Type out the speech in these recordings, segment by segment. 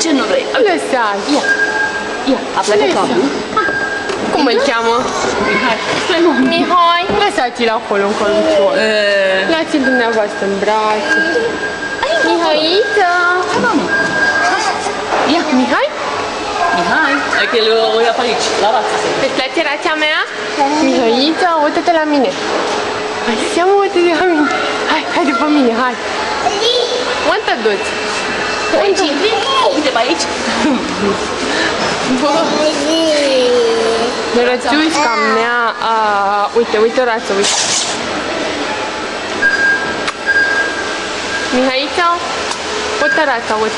ce nu vrei? Lăsați. Ia, a plecat capul. Cum îl cheamă? Mihai. Stai, mă. Mihai. Lăsați-l acolo în cărucior. Luați-l dumneavoastră în brațe. Mihaiță. Hai, mami. Ia. Mihai? Mihai. Hai că o ia pe aici, la rață. Îți place rața mea? Mihaiță, uită-te la mine. Așa, mă, uită-te la mine. Hai după mine, hai. Unde te duci? Aici intri? Uite pe aici. Rățuișca mea, uite o rață, uite. Mihaița, uite rața, uite.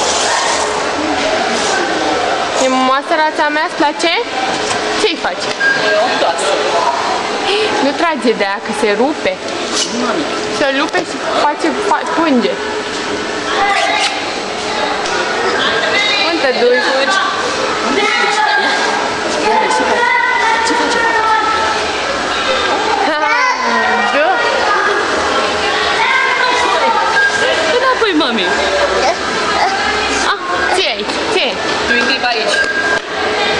E frumoasă rața mea, îți place? Ce-i faci? E o casă. Nu trage de aia, că se rupe. Se rupe și face punge. Unde te duci? Unde te duci? Ia vezi, ce face? Da. Înapoi, mami. Ce e aici? Ce e? Tu intri pe aici.